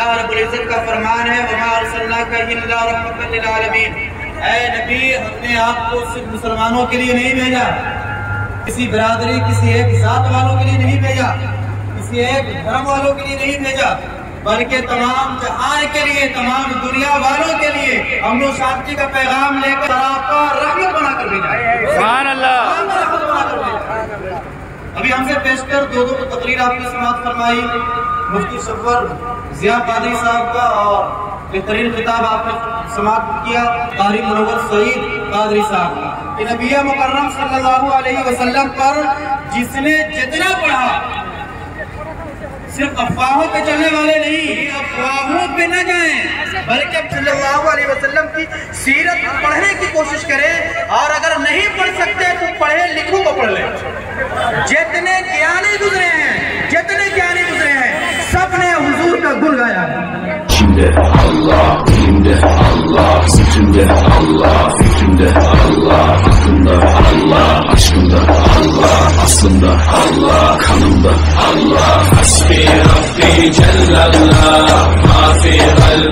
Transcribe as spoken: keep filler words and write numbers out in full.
اللہ رب العزت کا فرمان ہے وما ارسلناک الا رحمۃ للعالمین، اے نبی ہم نے آپ کو صرف مسلمانوں کے لیے نہیں بھیجا، کسی برادری کسی ایک ذات والوں کے لیے نہیں بھیجا، کسی ایک دھرم والوں کے لیے نہیں بھیجا، بلکہ تمام جہان کے لیے، تمام دنیا والوں کے لیے امن و شانتی کا پیغام لے کر سراپا رحمت بنا کر بھیجا۔ سبحان اللہ۔ رحمت بنا کر بھیجا۔ ابھی ہم سے پیشتر دو دو تقریر آپ نے سماعت فرمائی، مفتی سرور ضیاء قادری صاحب کا، اور بہترین خطاب آپ نے سماعت کیا قاری منور سعید قادری صاحب کا، کہ نبی مکرم صلی اللہ علیہ وسلم پر جس نے جتنا پڑھا، صرف افواہوں پہ چلنے والے نہیں، افواہوں پہ نہ جائیں بلکہ صلی اللہ علیہ وسلم کی سیرت پڑھنے کی کوشش کریں، اور اگر نہیں پڑھ سکتے تو پڑھے لکھوں کو پڑھ لیں۔ جتنے گیانی گزرے ہیں، جتنے گیانی گزرے ہیں، سب نے حضور کا گن گایا ہے۔ İçimde Allah, dilimde Allah, zikrimde Allah, fikrimde Allah, aklımda Allah, aşkımda Allah, aslımda Allah, kanımda Allah. Hasbi Rabbi Cellallah, ma fi kalbi